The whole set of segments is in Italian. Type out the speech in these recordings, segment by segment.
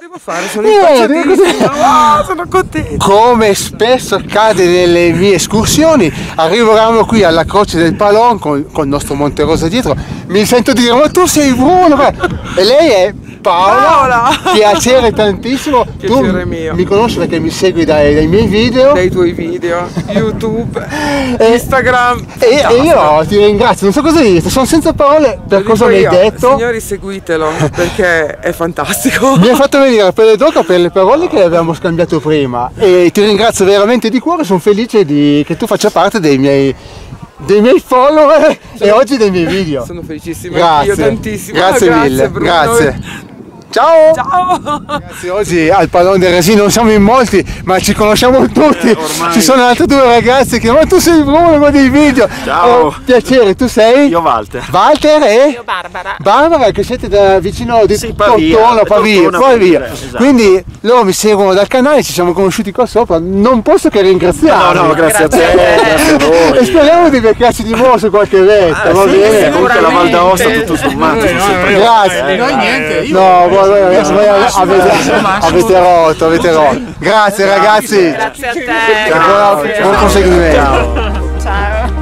devo fare? Sono impazzatissimo. Sono contento. Come spesso accade nelle mie escursioni, arriviamo qui alla Croce del Palon con il nostro Monte Rosa dietro. Mi sento dire: ma tu sei Bruno! E lei è Paola. Piacere tantissimo. Piacere mio. Mi conosci perché mi segui dai miei video, dai tuoi video, YouTube, Instagram. E io ti ringrazio, non so cosa dire, sono senza parole per cosa mi hai detto. Signori, seguitelo perché è fantastico. Mi ha fatto venire per le d'oca per le parole che avevamo scambiato prima e ti ringrazio veramente di cuore, sono felice che tu faccia parte dei miei follower e oggi dei miei video. Sono felicissimo, grazie, io tantissimo. Grazie mille, Bruno. grazie. Ciao! Ciao! Ragazzi, oggi al Palon del Resino non siamo in molti, ma ci conosciamo tutti. Ci sono altre due ragazze che: ma tu sei Bruno con dei video. Ciao! Piacere, tu sei? Io Walter. Walter e? Io Barbara. Barbara, che siete da vicino di Pavia, Pavia. Esatto. Quindi loro mi seguono dal canale, ci siamo conosciuti qua sopra, non posso che ringraziarvi. No, grazie a te, grazie a voi. E speriamo di beccarci di nuovo su qualche vetta, va bene? Comunque la Val d'Aosta tutto sommato. Grazie. Noi niente, io No, voi ragazzi, voi avete rotto. Grazie ragazzi. Grazie a te. Buon proseguimento. Ciao.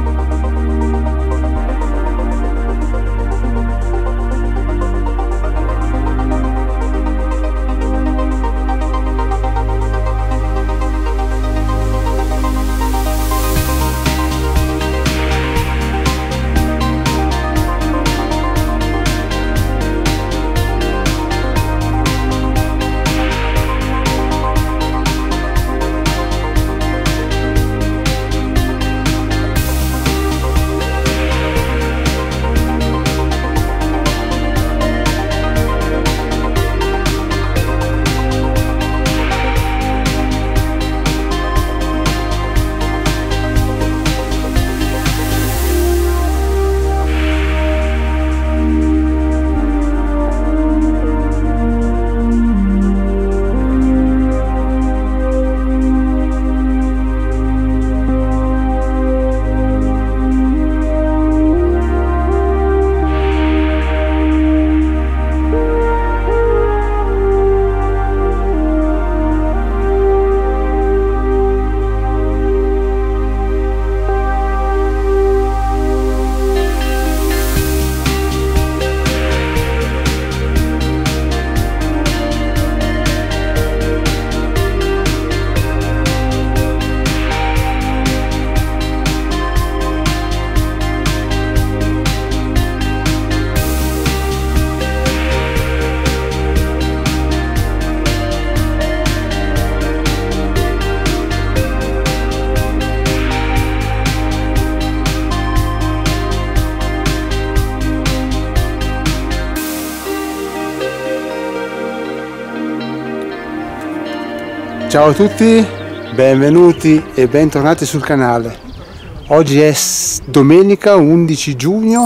Ciao a tutti, benvenuti e bentornati sul canale. Oggi è domenica 11 giugno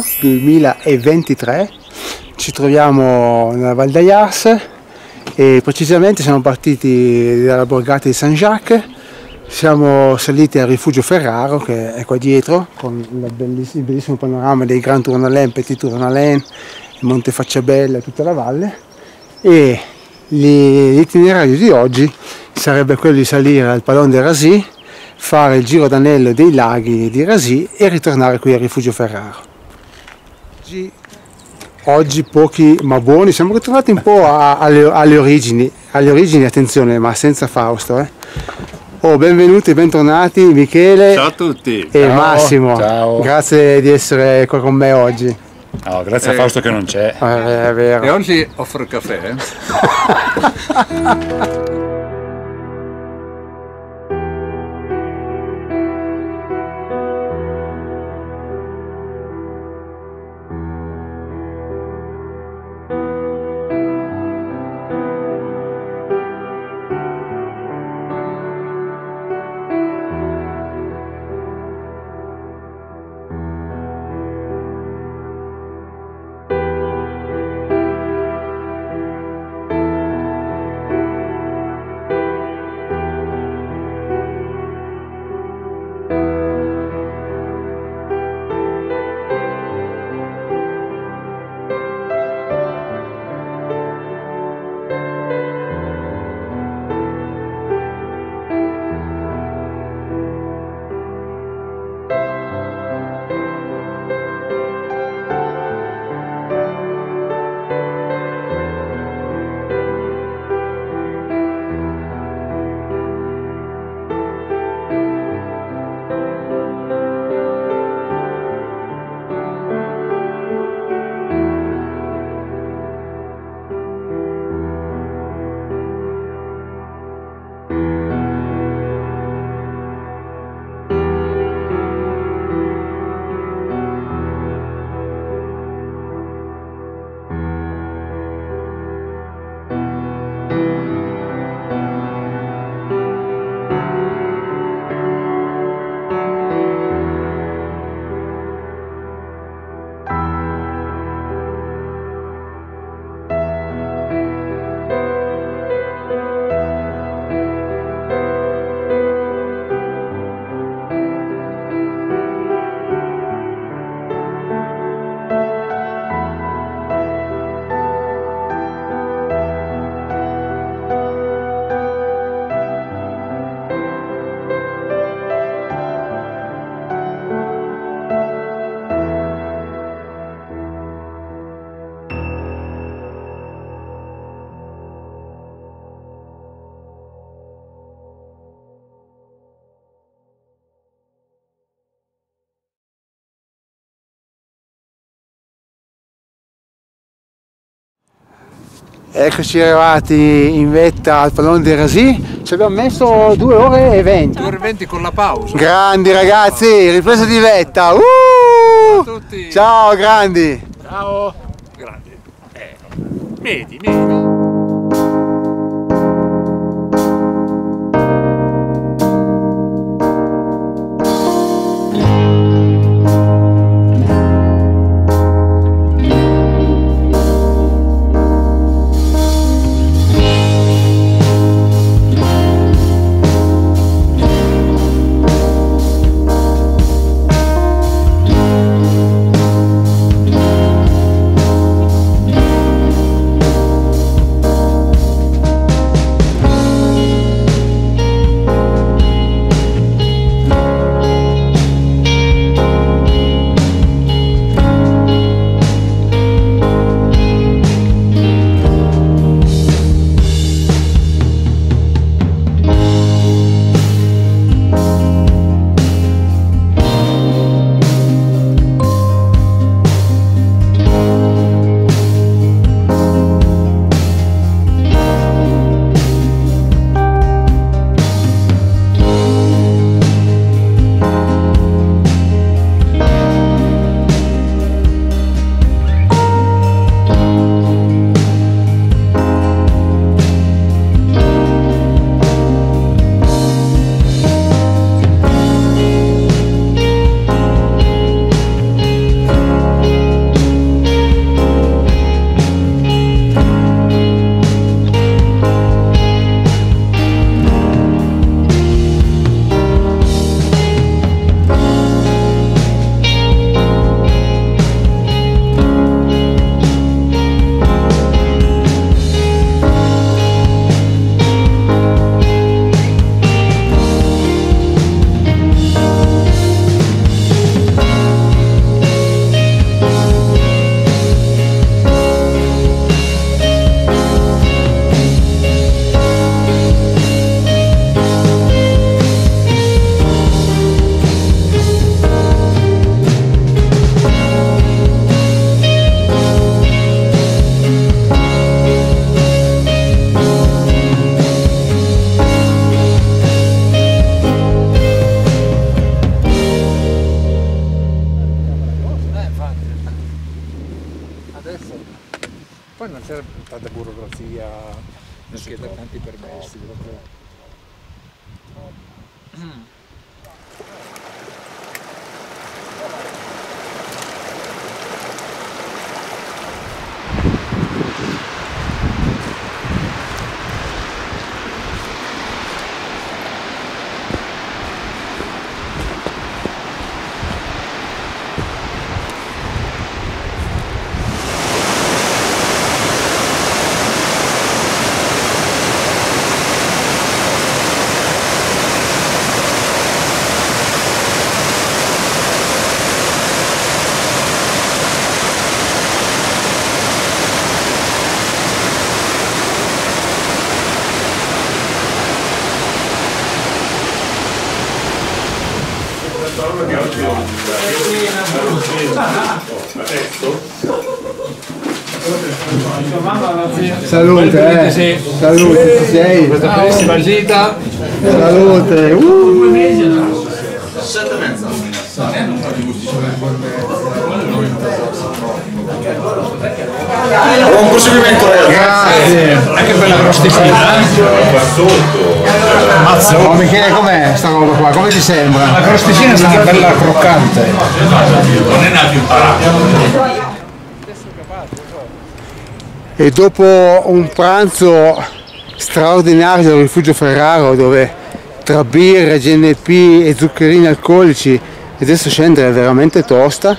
2023, ci troviamo nella Val d'Ayas e precisamente siamo partiti dalla borgata di Saint-Jacques, siamo saliti al rifugio Ferraro che è qua dietro con il bellissimo panorama dei Grand Tourmalin, Petit Tourmalin, il Monte Facciabella e tutta la valle, e l'itinerario di oggi sarebbe quello di salire al Palon de Rasy, fare il giro d'anello dei laghi di Rasy e ritornare qui al rifugio Ferraro. Oggi pochi ma buoni, siamo ritornati un po' alle origini, attenzione, ma senza Fausto. Benvenuti e bentornati Michele. Ciao a tutti. E Massimo. Ciao. Grazie di essere qua con me oggi. No, grazie a Fausto che non c'è. È vero. E oggi offro il caffè. Eccoci arrivati in vetta al pallone di Rasì, ci abbiamo messo 2 ore e 20. 2 ore e 20 con la pausa. Grandi ragazzi, ripresa di vetta. Ciao a tutti. Ciao grandi. Ciao. Grande. Medi. Poi non c'era tanta burocrazia, non chiede tanti permessi. Salute, salute, ci sei? Questa bellissima gita. Salute. Buon proseguimento ragazzi. Grazie. Anche per la crosticina. Mazzo. Oh, Michele, com'è sta roba qua? Come ti sembra? La crosticina è stata bella croccante. Non è nato imparato. E dopo un pranzo straordinario del Rifugio Ferraro, dove tra birra, GNP e zuccherini alcolici adesso scendere è veramente tosta,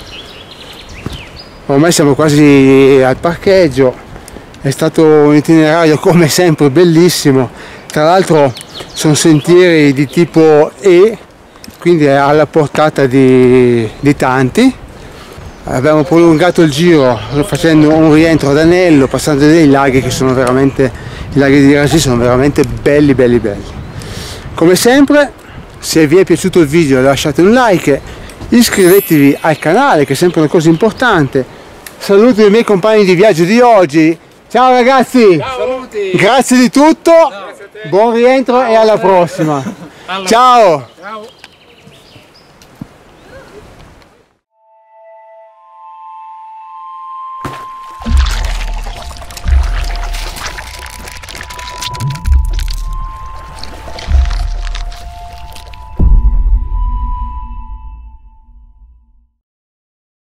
ormai siamo quasi al parcheggio. È stato un itinerario come sempre bellissimo, tra l'altro sono sentieri di tipo E, quindi è alla portata di tanti. Abbiamo prolungato il giro facendo un rientro ad Anello, passando dei laghi che sono veramente, i laghi di Rasì sono veramente belli belli belli. Come sempre, se vi è piaciuto il video lasciate un like, iscrivetevi al canale che è sempre una cosa importante. Saluto i miei compagni di viaggio di oggi, Ciao ragazzi, saluti. Grazie di tutto, buon rientro e alla prossima. Ciao. Ciao.